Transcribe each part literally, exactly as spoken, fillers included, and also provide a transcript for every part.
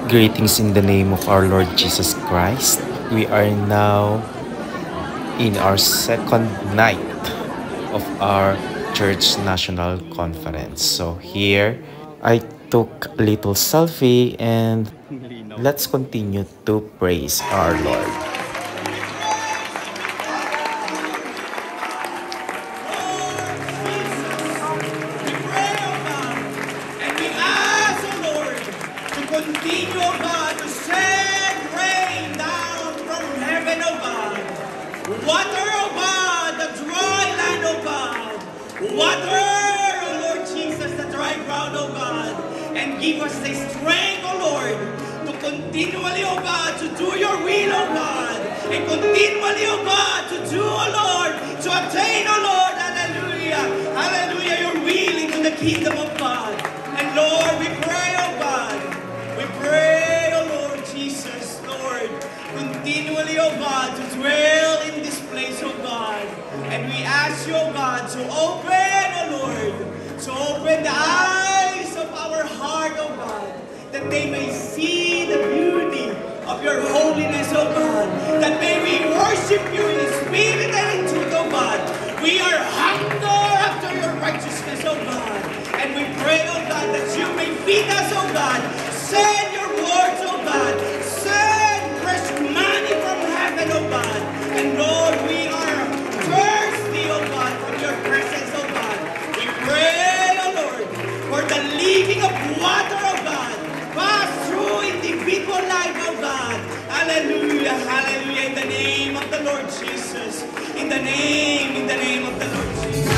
Greetings in the name of our Lord Jesus Christ. We are now in our second night of our church national conference. So here I took a little selfie and let's continue to praise our Lord. Continue, oh God, to send rain down from heaven, oh God. Water, oh God, the dry land, oh God. Water, oh Lord Jesus, the dry ground, oh God. And give us the strength, oh Lord, to continually, oh God, to do your will, oh God. And continually, oh God, to do, oh Lord, to attain, oh Lord, hallelujah, hallelujah, your will into the kingdom of God. And Lord, we pray, oh God, we pray, oh Lord Jesus, Lord, continually, oh God, to dwell in this place, oh God. And we ask you, oh God, to open, oh Lord, to open the eyes of our heart, oh God, that they may see the beauty of your holiness, oh God, that may we worship you in spirit and in truth, oh God. We are hunger after your righteousness, oh God. And we pray, oh God, that you may feed us, oh God. Send your words, oh God. Send fresh money from heaven, oh God. And Lord, we are thirsty, oh God, from your presence, oh God. We pray, oh Lord, for the living of water, oh God. Pass through individual life, oh God. Hallelujah, hallelujah, in the name of the Lord Jesus. In the name, in the name of the Lord Jesus.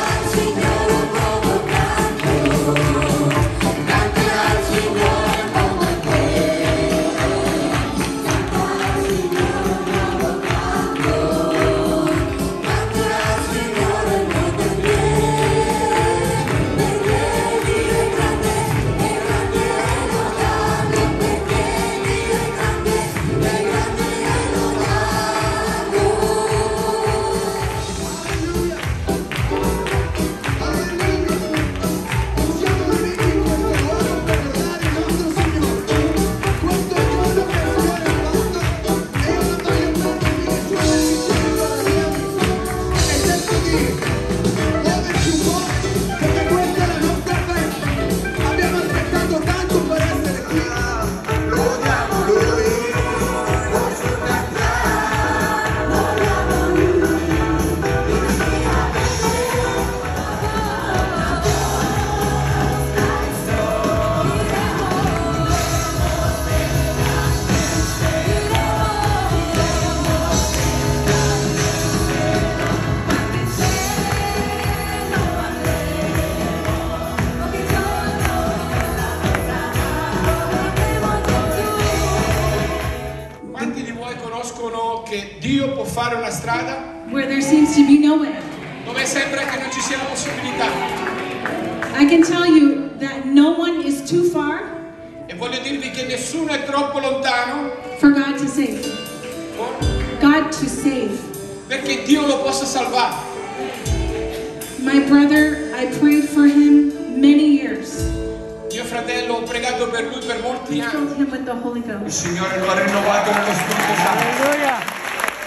Dio può fare una strada where there seems to be no way. dove sembra che non ci sia la possibilità. I can tell you that no one is too far E voglio dirvi che nessuno è troppo lontano for God to save. God to save. perché Dio lo possa salvare. My brother, I prayed for him many years. Mio fratello, ho pregato per lui per molti He anni. filled him with the Holy Il Ghost. Signore lo ha rinnovato con lo Spirito Santo.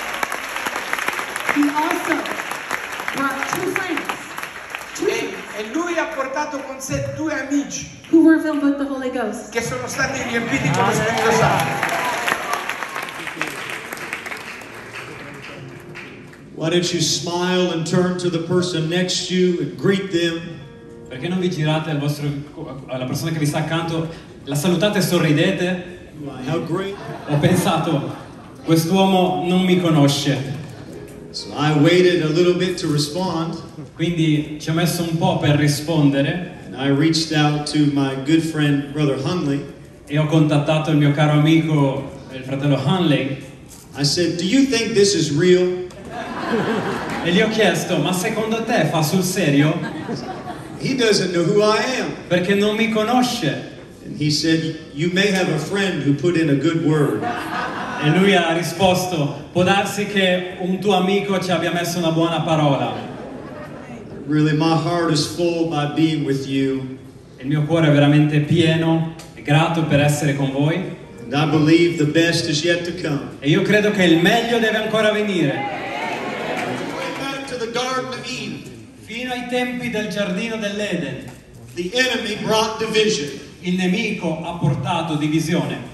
He also brought two friends, two E, e lui ha portato con sé due amici who were filled with the Holy Ghost. che sono stati riempiti con lo Spirito Santo. Why don't you smile and turn to the person next to you and greet them? Perché non vi girate al vostro, alla persona che vi sta accanto, la salutate e sorridete? How great. Ho pensato, quest'uomo non mi conosce. So I waited a little bit to respond. Quindi ci ho messo un po' per rispondere. And I reached out to my good friend, Brother Hunley. E ho contattato il mio caro amico, il fratello Hanley. I said, do you think this is real? E gli ho chiesto, ma secondo te fa sul serio? He doesn't know who I am. Perché non mi conosce. And he said, you may have a friend who put in a good word. E lui ha risposto, può darsi che un tuo amico ci abbia messo una buona parola. Really, my heart is full by being with you. Il mio cuore è veramente pieno e grato per essere con voi. And I believe the best is yet to come. E io credo che il meglio deve ancora venire. Way back to the Garden of Eden, Fino ai tempi del giardino dell'Eden, the enemy brought division. il nemico ha portato divisione.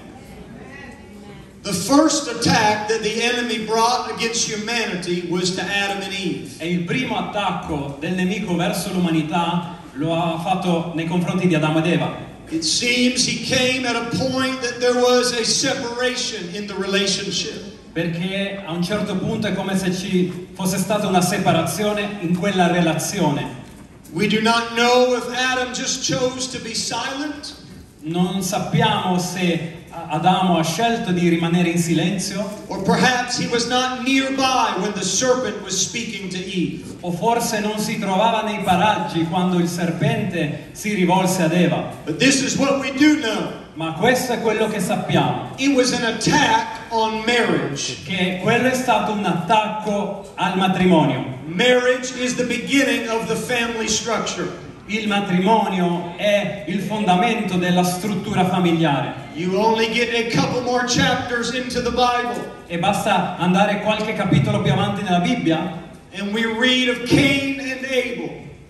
The first attack that the enemy brought against humanity was to Adam and Eve. E il primo attacco del nemico verso l'umanità lo ha fatto nei confronti di Adamo ed Eva. It seems he came at a point that there was a separation in the relationship. Perché a un certo punto è come se ci fosse stata una separazione in quella relazione. We do not know if Adam just chose to be silent, Non sappiamo se Adamo ha scelto di rimanere in silenzio or perhaps he was not nearby when the serpent was speaking to Eve. o forse non si trovava nei paraggi quando il serpente si rivolse ad Eva. But this is what we do know. Ma questo è quello che sappiamo, It was an attack on marriage. che quello è stato un attacco al matrimonio. Marriage is the beginning of the family structure. Il matrimonio è il fondamento della struttura familiare You only get a couple more chapters into the Bible, e basta andare qualche capitolo più avanti nella Bibbia and we read of Cain and Abel.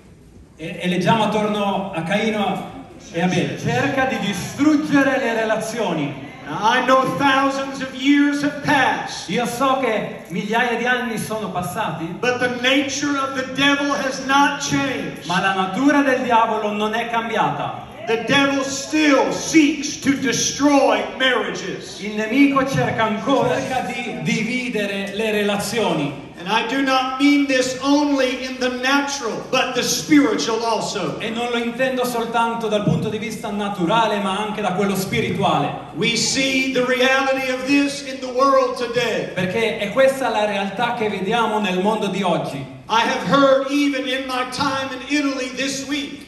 e, e leggiamo attorno a Caino e Abele. Cerca di distruggere le relazioni. Now, I know thousands of years have passed, Io so che migliaia di anni sono passati, but the nature of the devil has not changed. ma la natura del diavolo non è cambiata. The devil still seeks to destroy marriages. Il nemico cerca ancora cerca di dividere le relazioni. And I do not mean this only in the natural, but the spiritual also. E non lo intendo soltanto dal punto di vista naturale, ma anche da quello spirituale. We see the reality of this in the world today. Perché è questa la realtà che vediamo nel mondo di oggi. I have heard even in my time in Italy this week,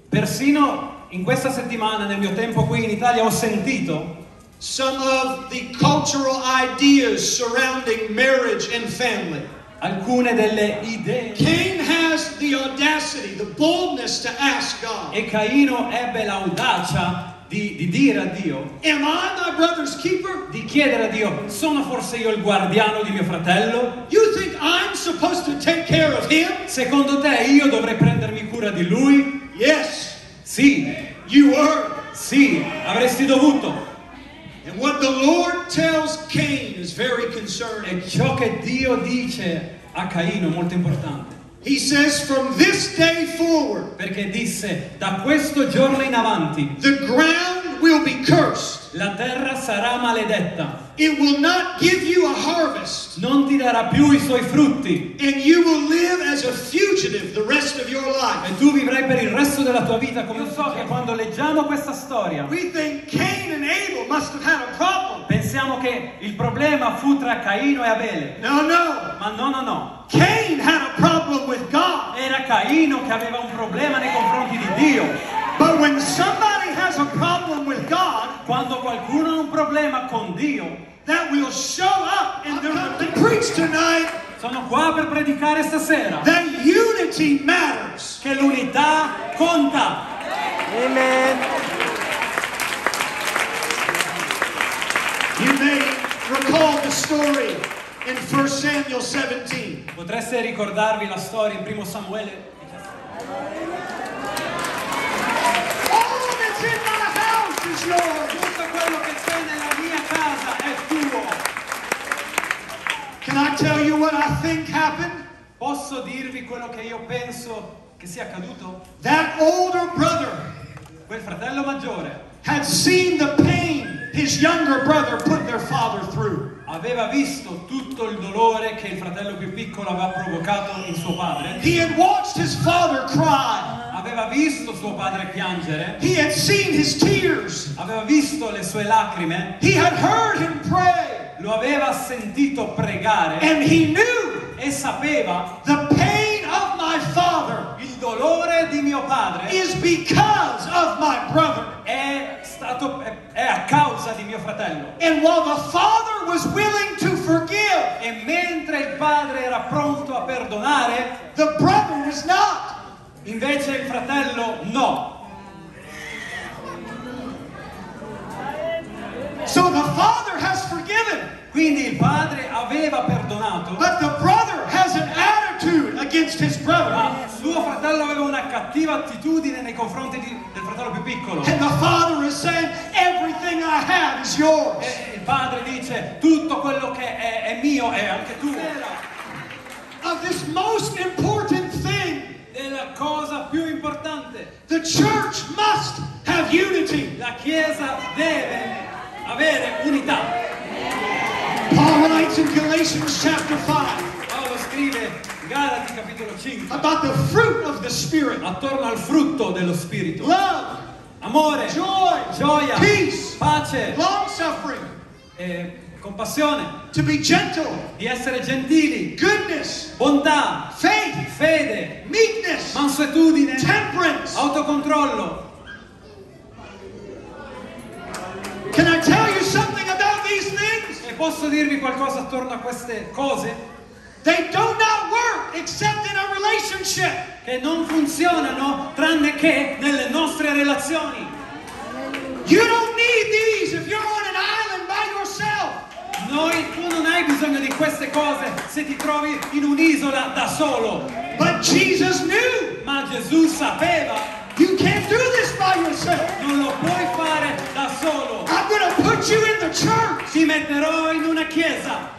Persino in questa settimana, nel mio tempo qui in Italia, ho sentito some of the cultural ideas surrounding marriage and family. alcune delle idee. Cain has the audacity, the boldness to ask God, E Caino ebbe l'audacia di, di dire a Dio, am I my brother's keeper? di chiedere a Dio, sono forse io il guardiano di mio fratello? You think I'm supposed to take care of him? Secondo te io dovrei prendermi cura di lui? Yes, Sì, you were. sì, avresti dovuto. And what the Lord tells Cain is very concerning. E ciò che Dio dice a Caino è molto importante. He says, from this day forward, Perché disse, da questo giorno in avanti, the ground will be cursed. la terra sarà maledetta. It will not give you a harvest, Non ti darà più i suoi frutti. and you will live as a fugitive the rest of your life. E tu vivrai per il resto della tua vita come un so che quando leggiamo questa storia We think Cain and Abel must have had a problem. pensiamo che il problema fu tra Caino e Abele. No, no. Ma no, no, no. Cain had a problem with God. Era Caino che aveva un problema nei confronti di Dio. But when somebody has a problem with God, Quando qualcuno ha un problema con Dio, that will show up in the to preach tonight sono qua per predicare stasera that unity matters. che l'unità conta. Amen. You may recall the story in First Samuel seventeen. Potreste ricordarvi la storia in primo Samuele? All that's in my house is yours. Tutto quello che c'è nella mia casa è tuo. Can I tell you what I think happened? Posso dirvi quello che io penso che sia accaduto? That older brother Quel fratello maggiore had seen the pain his younger brother put their father through. aveva visto tutto il dolore che il fratello più piccolo aveva provocato in suo padre. He had watched his father cry. Aveva visto suo padre piangere. He had seen his tears. Aveva visto le sue lacrime. He had heard him pray. Lo aveva sentito pregare. And he knew E sapeva the pain of my father il dolore di mio padre is because of my brother. è stato è, è a causa di mio fratello. And while the father was willing to forgive, E mentre il padre era pronto a perdonare, the brother was not. invece il fratello no. So the father has forgiven. Quindi il padre aveva perdonato, But the brother has an attitude against his brother. ma suo fratello aveva una cattiva attitudine nei confronti di- del fratello più piccolo. And the father is saying, everything I have is yours. E il padre dice: tutto quello che è, è mio è anche tuo. Of this most important thing, Della cosa più importante, the church must have unity. la Chiesa deve avere unità. Paul writes in Galatians chapter five Paolo scrive Galati capitolo cinque about the fruit of the Spirit. attorno al frutto dello Spirito: Love, amore, joy, gioia, peace, pace, long-suffering, eh, compassione, to be gentle, di essere gentili, goodness, bontà, faith, fede, meekness, mansuetudine, temperance. autocontrollo. Can I tell you something about these things? E posso dirvi qualcosa attorno a queste cose? They do not work except in a relationship. Che non funzionano tranne che nelle nostre relazioni. You don't need these if you're on an island by yourself. Noi, tu non hai bisogno di queste cose se ti trovi in un'isola da solo. But Jesus knew Ma Gesù sapeva, you can't do this by yourself. non lo puoi fare da solo. I'm going to put you in the church. Ti metterò in una chiesa